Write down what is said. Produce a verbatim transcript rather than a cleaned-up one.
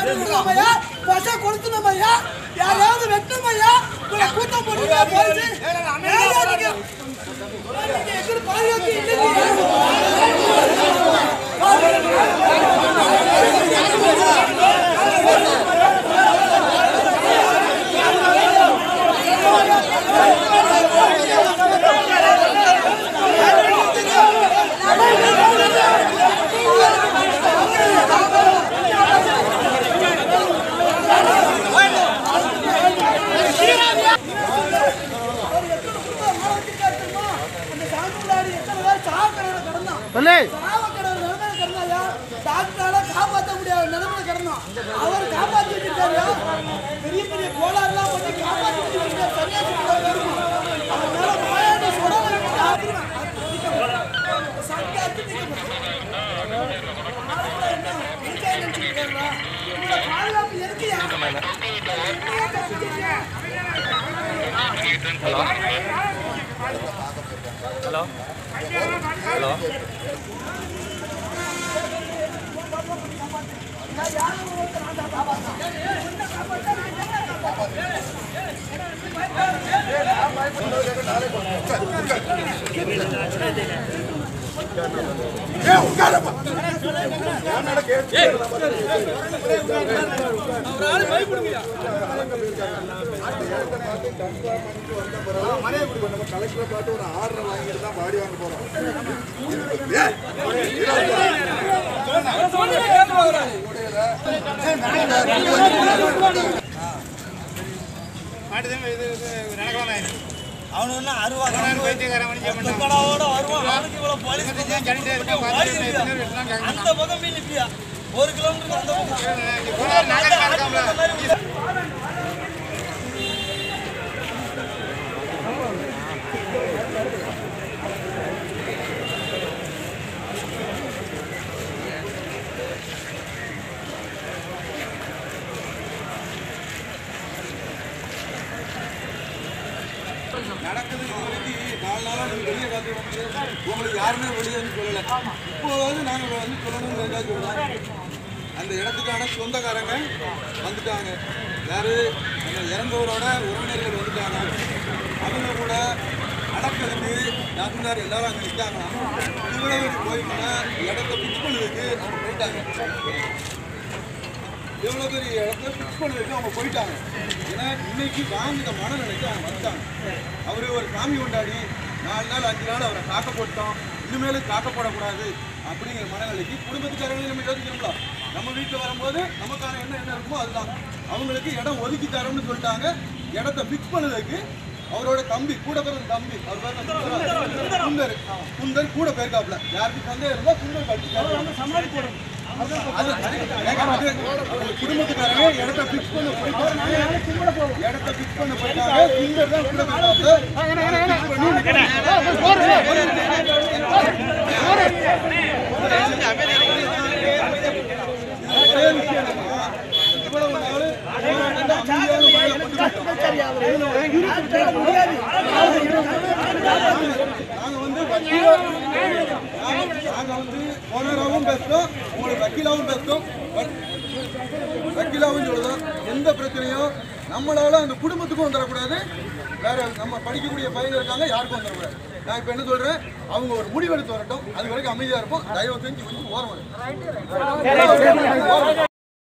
யாராவது வெட்டமையா கூட்டம் போட்டு டாக்டரால காப்பாற்ற முடியாத நிலைமையில கிடந்தோம். அவர் காப்பாற்றி வச்சிருக்காரு. பெரிய பெரிய கோளாறுலாம் பண்ணி காப்பாற்றி வச்சிருக்காரு. சரியா அதனால மாயாண்டி சொடலை சங்காத்து பாதுகாப்பு எதுக்குயா? ஹலோ ஹலோ ஹலோ கலெக்டரை பார்த்து ஒரு ஆர்டர் வாங்கிட்டு தான் பாடி வாங்க போறோம். அவனு அறுபது அந்த பக்கம் மீன் ஒரு கிலோமீட்டர் நடக்குது. இது வரைக்கும் நாலு நாளாக நீங்கள் வெளியே காத்து உங்களுக்கு யாருமே வெளியே வந்து சொல்லலை. இப்போதாவது நாங்கள் வந்து சொல்லணும்னு ஏதாச்சும் சொல்லலாம். அந்த இடத்துக்கான சொந்தக்காரங்க வந்துட்டாங்க. யார் அந்த இறந்தவரோட உறவினர்கள் வந்துட்டாங்க. அவங்க கூட நடக்கிறதுக்கு நாட்டுனார் எல்லாரும் அங்கே நிற்காங்க. இவ்வளவு போயிட்டுனா இடத்த ஃபிக்ஸ் பண்ணுறதுக்கு அவங்க போயிட்டாங்க. எவ்வளோ பெரிய இடத்துல ஃபிக்ஸ் பண்ணுறதுக்கு அவங்க போயிட்டாங்க. ஏன்னா இன்னைக்கு வாங்கின மனநிலைக்கு அவங்க வந்துட்டாங்க. அவரு ஒரு சாமி கொண்டாடி நாலு நாள் அஞ்சு நாள் அவரை காக்க போட்டோம், இனிமேலும் காக்க போடக்கூடாது அப்படிங்கிற மனநிலைக்கு குடும்பத்துக்காரங்க நம்ம யோசிக்கிறோம்ல. நம்ம வீட்டில் வரும்போது நமக்கான என்ன என்ன இருக்குமோ அதுதான். அவங்களுக்கு இடம் ஒதுக்கி தரோம்னு சொல்லிட்டாங்க. இடத்த ஃபிக்ஸ் பண்ணதுக்கு அவரோட தம்பி கூட பிறந்த தம்பி அவர் குந்தர் குந்தர் கூட போயிருக்காப்ல. யாருக்கு சந்தேகம் இருந்தால் குந்தர் படிச்சுக்காரு சமாளி போடணும். குடும்பத்துக்காரங்க இடத்த பிக்ஸ் பண்ண போயிட்டாங்க. இடத்த பிக்ஸ் பண்ண போயிட்டாங்க. குந்தர் தான் கூட ஒரே விஷயம் இவ்வளவு நாள் நாங்க வந்து நாங்க வந்து ஓனராகவும் பேசுறோம், உங்களுக்கு வக்கீலாவும் பேசுறோம். வக்கீலாவும் சொல்லுதோம் எந்த பிரச்சனையும் நம்மளால அந்த குடும்பத்துக்கும் வந்துடக்கூடாது. வேற நம்ம படிக்கக்கூடிய பையன் இருக்காங்க, யாருக்கும் வந்துடக்கூடாது. நான் இப்ப என்ன சொல்றேன், அவங்க ஒரு முடிவெடுத்து வரட்டும். அது வரைக்கும் அமைதியா இருப்போம். தயவு செஞ்சு கொஞ்சம் ஓரம்